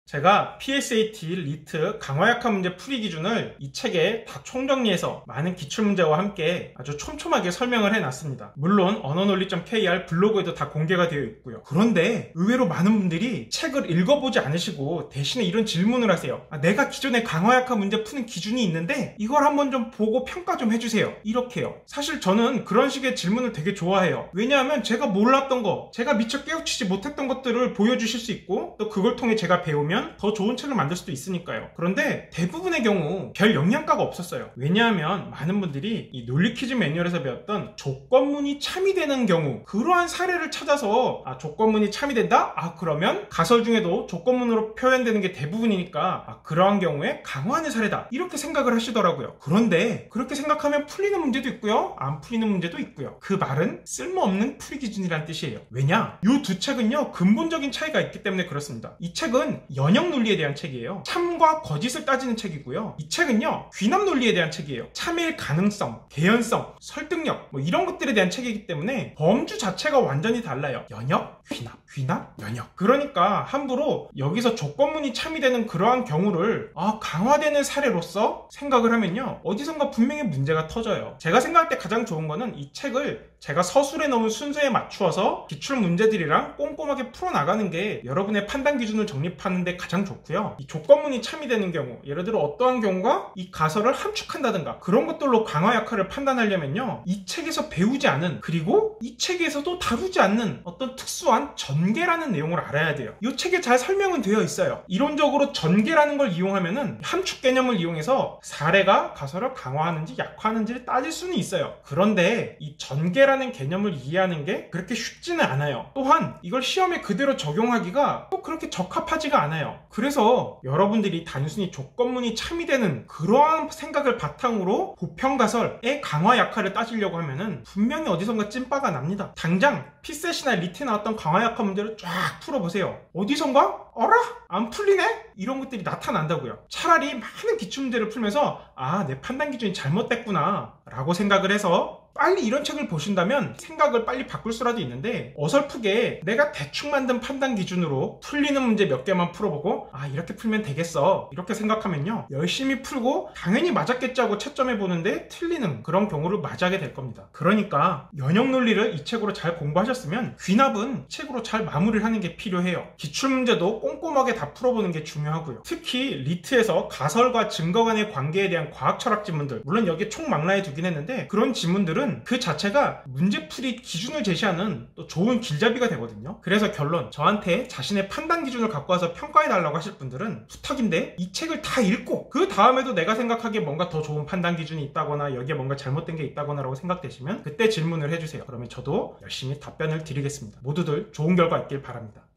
제가 PSAT, 리트, 강화약화 문제 풀이 기준을 이 책에 다 총정리해서 많은 기출문제와 함께 아주 촘촘하게 설명을 해놨습니다. 물론 언어논리.kr 블로그에도 다 공개가 되어 있고요. 그런데 의외로 많은 분들이 책을 읽어보지 않으시고 대신에 이런 질문을 하세요. 내가 기존에 강화약화 문제 푸는 기준이 있는데 이걸 한번 좀 보고 평가 좀 해주세요. 이렇게요. 사실 저는 그런 식의 질문을 되게 좋아해요. 왜냐하면 제가 몰랐던 거, 제가 미처 깨우치지 못했던 것들을 보여주실 수 있고 또 그걸 통해 제가 배우면 더 좋은 책을 만들 수도 있으니까요. 그런데 대부분의 경우 별 영향가가 없었어요. 왜냐하면 많은 분들이 이 논리 퀴즈 매뉴얼에서 배웠던 조건문이 참이되는 경우, 그러한 사례를 찾아서 조건문이 참이된다? 그러면 가설 중에도 조건문으로 표현되는 게 대부분이니까 그러한 경우에 강화하는 사례다, 이렇게 생각을 하시더라고요. 그런데 그렇게 생각하면 풀리는 문제도 있고요, 안 풀리는 문제도 있고요. 그 말은 쓸모없는 풀이 기준이란 뜻이에요. 왜냐? 이 두 책은요 근본적인 차이가 있기 때문에 그렇습니다. 이 책은 연역 논리에 대한 책이에요. 참과 거짓을 따지는 책이고요. 이 책은요 귀납 논리에 대한 책이에요. 참일 가능성, 개연성, 설득력 이런 것들에 대한 책이기 때문에 범주 자체가 완전히 달라요. 연역, 귀납, 연역. 그러니까 함부로 여기서 조건문이 참이되는 그러한 경우를 강화되는 사례로서 생각을 하면요 어디선가 분명히 문제가 터져요. 제가 생각할 때 가장 좋은 거는 이 책을 제가 서술에 넣은 순서에 맞추어서 기출 문제들이랑 꼼꼼하게 풀어나가는 게 여러분의 판단 기준을 정립하는 데 가장 좋고요. 이 조건문이 참이되는 경우, 예를 들어 어떠한 경우가 이 가설을 함축한다든가 그런 것들로 강화 약화를 판단하려면요 이 책에서 배우지 않은, 그리고 이 책에서도 다루지 않는 어떤 특수한 전개라는 내용을 알아야 돼요. 이 책에 잘 설명은 되어 있어요. 이론적으로 전개라는 걸 이용하면은 함축 개념을 이용해서 사례가 가설을 강화하는지 약화하는지를 따질 수는 있어요. 그런데 이 전개라는 개념을 이해하는 게 그렇게 쉽지는 않아요. 또한 이걸 시험에 그대로 적용하기가 또 그렇게 적합하지가 않아요. 그래서 여러분들이 단순히 조건문이 참이되는 그러한 생각을 바탕으로 보편가설의 강화 약화를 따지려고 하면은 분명히 어디선가 찐빠가 납니다. 당장 피셋이나 리트에 나왔던 강화 약화 문제를 쫙 풀어보세요. 어디선가 어라? 안 풀리네? 이런 것들이 나타난다고요. 차라리 많은 기출문제를 풀면서 내 판단 기준이 잘못됐구나 라고 생각을 해서 빨리 이런 책을 보신다면 생각을 빨리 바꿀 수라도 있는데, 어설프게 내가 대충 만든 판단 기준으로 풀리는 문제 몇 개만 풀어보고 이렇게 풀면 되겠어 이렇게 생각하면요 열심히 풀고 당연히 맞았겠지 하고 채점해 보는데 틀리는 그런 경우를 맞이하게 될 겁니다. 그러니까 연역 논리를 이 책으로 잘 공부하셨으면 귀납은 책으로 잘 마무리를 하는 게 필요해요. 기출문제도 꼼꼼하게 다 풀어보는 게 중요하고요. 특히 리트에서 가설과 증거 간의 관계에 대한 과학 철학 지문들, 물론 여기에 총망라해 두긴 했는데 그런 지문들은 그 자체가 문제풀이 기준을 제시하는 또 좋은 길잡이가 되거든요. 그래서 결론, 저한테 자신의 판단 기준을 갖고 와서 평가해달라고 하실 분들은 부탁인데 이 책을 다 읽고 그 다음에도 내가 생각하기에 뭔가 더 좋은 판단 기준이 있다거나 여기에 뭔가 잘못된 게 있다거나 라고 생각되시면 그때 질문을 해주세요. 그러면 저도 열심히 답변을 드리겠습니다. 모두들 좋은 결과 있길 바랍니다.